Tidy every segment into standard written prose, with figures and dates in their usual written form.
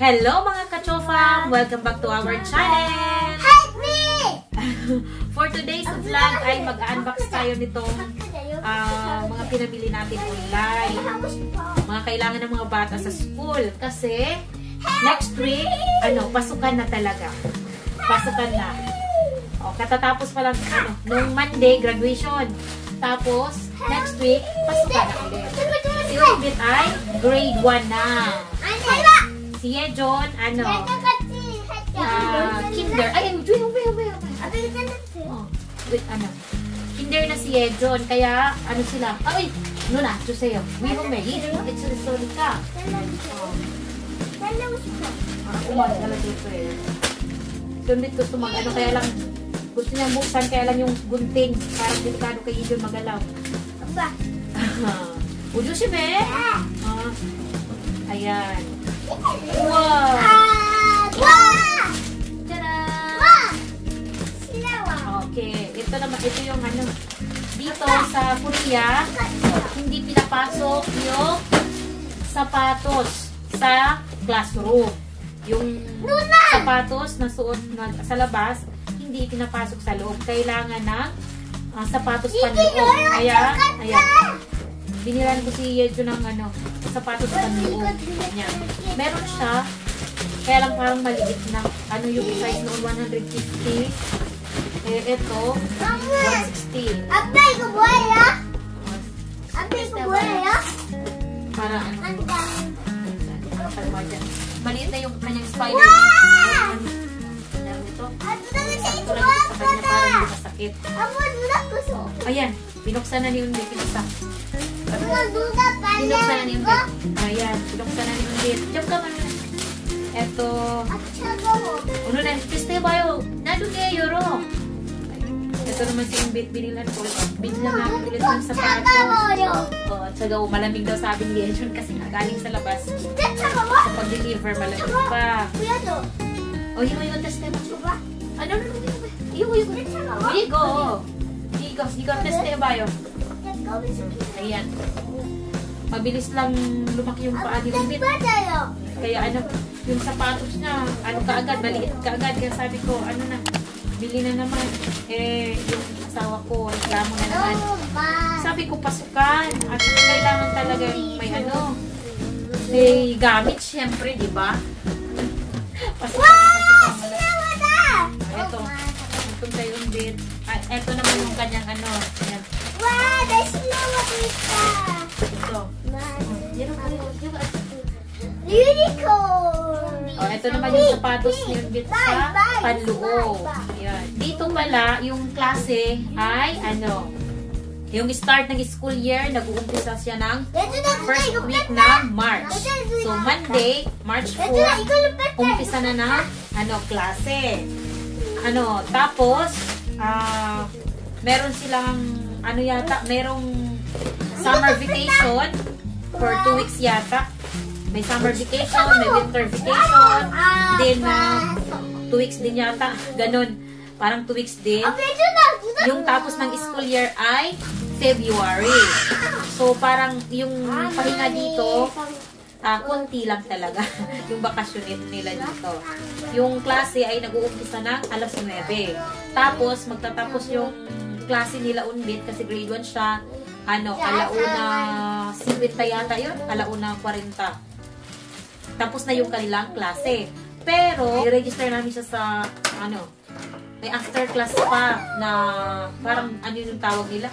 Hello mga ka-chofam! Welcome back to our channel! Help me! For today's vlog ay mag-unbox tayo nitong mga pinabili natin online. Mga kailangan ng mga bata sa school. Kasi next week, pasukan na talaga. Pasukan na. O, katatapos pa lang, nung Monday, graduation. Tapos, next week, pasukan na ulit. Si Umbit ay grade 1 na. Si Yejon, kinder. Ay, kinder na si Yejon. Kaya, sila? Ay, na, Joseyo. Wiro me. Yejon, sorry ka. Umaga na dito eh. Sundit gusto kaya lang, gusto niyang buksan, kaya lang yung gunting. Parang delikado kay Yejon magalaw. Apa? Ujo si me? Ayan. Wow! Wow! Tada! Wow! Okay. Ito yung dito sa Korea, hindi pinapasok yung sapatos sa classroom. Yung sapatos na suot sa labas, hindi pinapasok sa loob. Kailangan ng sapatos panloob. Kaya, ayan. Binilan ko si Yejo ng sapatos panloob. Ayan. Meron siya, kaya lang parang maliit na. Yung size noon, 150. Ito, 160. Abay ko buhay ya? Abay ko buhay ya? Para maliit na yung kanyang spider. Wow! Ito. Ato na nga siya ito. Sa kanya parang hindi masakit. Amo, duda ko so. Ayan, binuksan na ni Umbit. Duda pa Binuksan na ni Umbit. Ayan, binuksan na ni Umbit. Diyan ka man. Ito. At siya mo. Uno na, piste bayo. Nado niya yoro. Ito naman si Umbit, binilan ko. Binilan namin bilis ng sapatos. Tsaga, malamig daw sabi ni Yejon kasi nagaling sa labas. Pag-deliver, malamig pa. Kuya to. O, yung teste mo. Ba? Igo, teste bayo. Ayan. Mabilis lang lumaki yung paa ni Umbit. Kaya yung sapatos niya, kaagad, maliit kaagad. Kaya sabi ko, bili na naman. Yung asawa ko, reklamo na naman. Sabi ko, pasukan. At kailangan talaga may gamit, syempre, di ba? Pasukan. Ito. Itong kay Umbit. Ito naman yung kanyang Ayan. Wow, there's no pizza. Ito. Unicorn. Ito naman yung sapatos ni Umbit sa panloob. Ayan. Dito pala, yung klase ay yung start ng school year, nag-uumpisa siya ng first week ng March. So, Monday, March 4, umpisa na ng klase. Tapos, meron silang, merong summer vacation for 2 weeks yata. May summer vacation, may winter vacation, then 2 weeks din yata. Ganon. Parang 2 weeks din. Yung tapos ng school year ay February. So, parang yung pahinga dito, konti lang talaga yung bakasyon nila dito. Yung klase ay nag-uumpisa ng alas 9. Tapos, magtatapos yung klase nila Umbit kasi grade 1 siya. Alauna 50 yata yun? Alauna 40. Tapos na yung kanilang klase. Pero, i-register namin siya sa, may after class pa na parang yung tawag nila?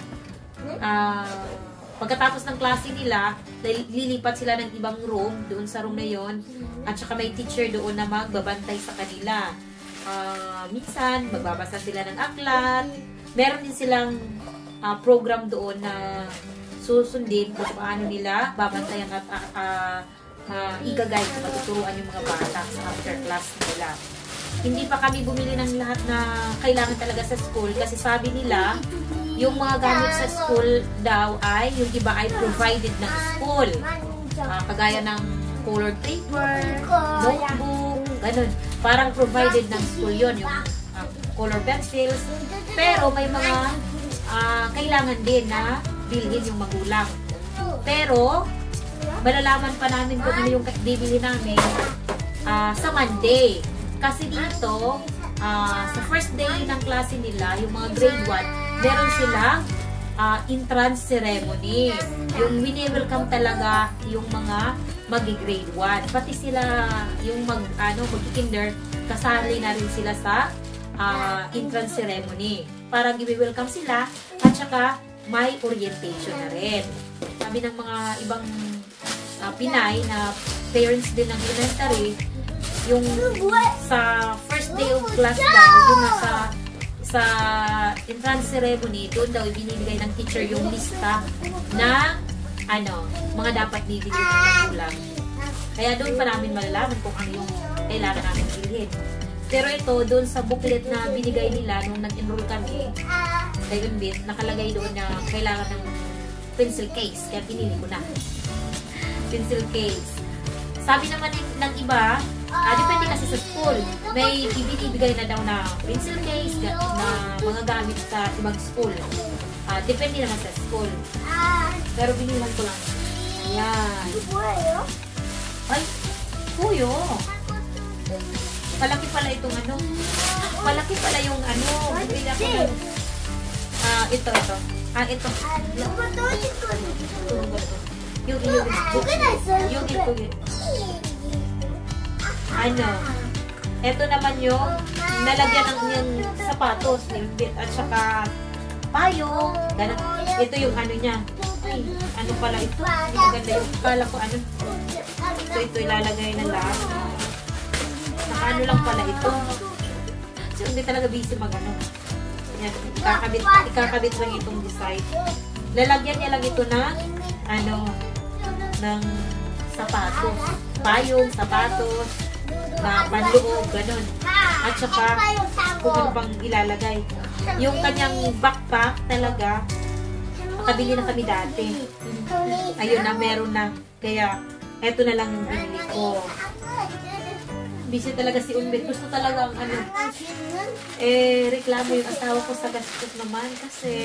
Pagkatapos ng klase nila, lilipat sila ng ibang room, doon sa room na yon. At saka may teacher doon na magbabantay sa kanila. Minsan, magbabasa sila ng aklat. Meron din silang program doon na susundin kung paano nila babantayan at i-guide, matuturuan yung mga bata sa after class nila. Hindi pa kami bumili ng lahat na kailangan talaga sa school kasi sabi nila, yung mga gamit sa school daw ay, yung iba ay provided ng school. Kagaya ng colored paper, notebook, ganun. Parang provided ng school yon yung color pencils. Pero may mga kailangan din na bilhin yung magulang. Pero, malalaman pa namin kung ano yung bibili namin sa Monday. Kasi dito, sa first day ng klase nila, yung mga grade 1, meron silang entrance ceremony. Yung wini-welcome talaga yung mga magi-grade 1. Pati sila, yung mag-kinder, kasali na rin sila sa entrance ceremony. Para gi-welcome sila, at saka may orientation na rin. Sabi ng mga ibang Pinay na parents din ng elementary, yung sa first day of class daw, yung sa entrance ceremony, doon daw ibinibigay ng teacher yung lista na mga dapat bibili ng magulang. Kaya doon pa namin malalaman kung ano yung kailangan namin bilhin. Pero ito, doon sa booklet na binigay nila nung nag-enroll kami, kay Unbit, nakalagay doon na kailangan ng pencil case. Kaya pinili ko na. Pencil case. Sabi naman ng iba, depende kasi sa school. May ibinibigay na daw na pencil case na mga gamit sa ibang school. Depende naman sa school. Pero binilan ko lang. Ayan. Ay, kuyo. Palaki pala itong Palaki pala yung bibili ako ng ito. Ito. Yung ito naman yung nalagyan ng yung sapatos ni Bit at saka payong. Ito yung niya. Ay, pala ito. Maganda yung kala ko ito ilalagay na lang. Naka lang pala ito. So, hindi talaga busy Yan, ikakabit lang itong design. Lalagyan niya lang ito ng sapatos. Payong, sapatos, na panloob, ganun. At saka, kung ano pang ilalagay. Yung kanyang backpack talaga, makabili na kami dati. Ayun na, meron na. Kaya, eto na lang yung binili ko. Busy talaga si Unbit. Gusto talaga ang reklamo yung asawa ko sa gastos naman. Kasi,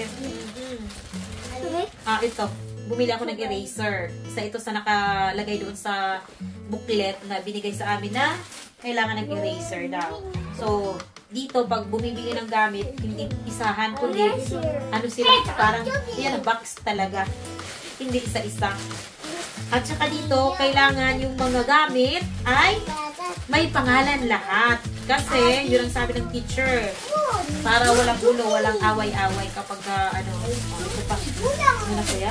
ito. Bumili ako ng eraser. Isa ito sa nakalagay doon sa booklet na binigay sa amin na kailangan ng eraser daw. So, dito, pag bumibili ng gamit, hindi isahan, kundi sila, parang, yan, box talaga. Hindi isa-isa. At saka dito, kailangan yung mga gamit ay may pangalan lahat. Kasi, yun ang sabi ng teacher. Para walang gulo, walang away-away kapag, ito pa. Ano na kaya?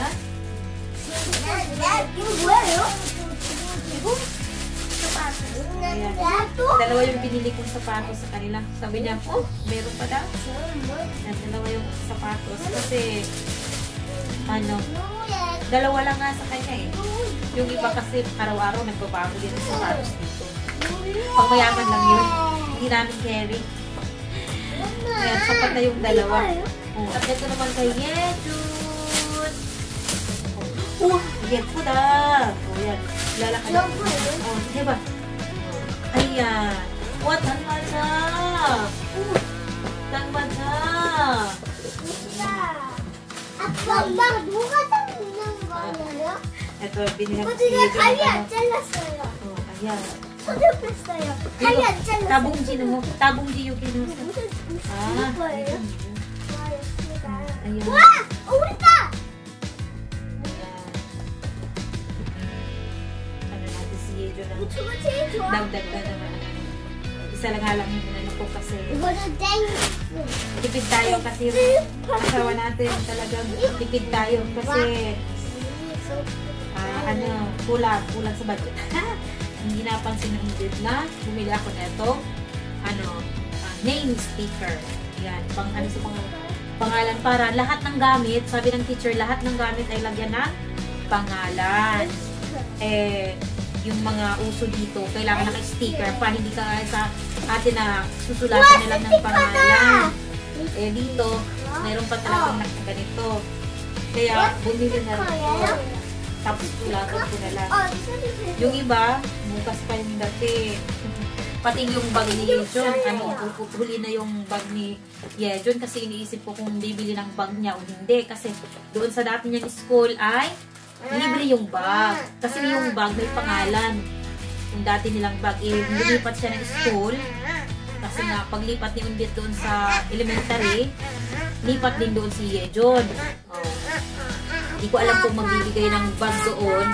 Ayan. Dalawa yung binili kong sapatos sa kanila. Sabi niya, meron pa daw. Ayan, dalawa yung sapatos. Kasi, dalawa lang nga sa kanya eh. Yung iba kasi araw-araw nagbabago din ang sapatos dito. Pag mayaman lang yun, hindi namin carry. Ayan, sapat na yung dalawa. At ito naman kay Yejun. Yan po na. Yan. Lalakad. Sige ba? Ayan. Tan ba siya? Tan ba siya? Ito, binigyan ko siya. Ayan. Tabung ji yung kinuha. Ayan. Dagdag na naman. Isa lang halang yung ko kasi tipid tayo kasi asawa natin talagang tipid tayo kasi kulang sa budget. Hindi napansin ng budget na bumili ako nito name sticker. Yan, sa pangalan para lahat ng gamit, sabi ng teacher, lahat ng gamit ay lagyan ng pangalan. Yung mga uso dito, kailangan naka-sticker pa, hindi ka sa atin na susulatan na lang ng pangalan. Dito, mayroon pa talagang ganito. Kaya, bumili na rin ito. Tapos, sulatan ko na lang. Yung iba, bukas pa yung dati. Pati yung bag ni Yejon, huli na yung bag ni Yejon kasi iniisip ko kung bibili ng bag niya o hindi. Kasi, doon sa dati niyang school ay libre yung bag. Kasi yung bag may pangalan. yung dati nilang bag, lumipat siya ng school. Kasi nga, paglipat ni Undit doon sa elementary, lipat din doon si John. Oh. Hindi ko alam kung magbibigay ng bag doon.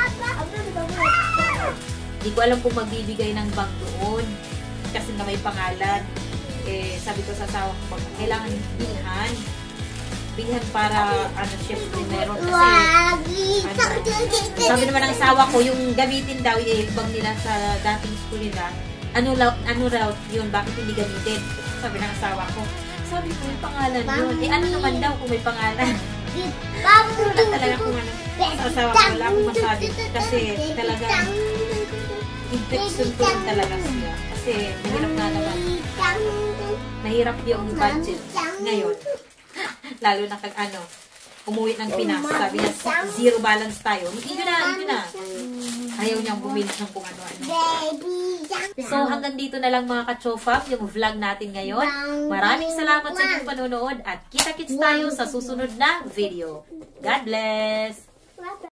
Hindi ko alam kung magbibigay ng bag doon. Kasi nga may pangalan. Sabi ko sa asawa ko, kailangan bilhan. Bilhan para, syempre meron. Kasi, sabi naman ng asawa ko, yung gamitin daw, bag nila sa dating school nila, ano raw yun, bakit hindi gamitin? Sabi ng asawa ko. Sabi ko, may pangalan yun. Ano naman daw kung may pangalan? Wala talaga kung ano. Sa asawa ko, wala akong masabi. Kasi talagang infection ko rin talaga siya. Kasi mahirap nga naman. Mahirap yung budget ngayon. Lalo na kag umuwi ng Pinas. Sabi niya, zero balance tayo. Hindi na. Ayaw niyang bumili ng kung ano-ano. So, hanggang dito na lang mga ka-chofam, yung vlog natin ngayon. Maraming salamat sa inyong panonood at kita-kits tayo sa susunod na video. God bless!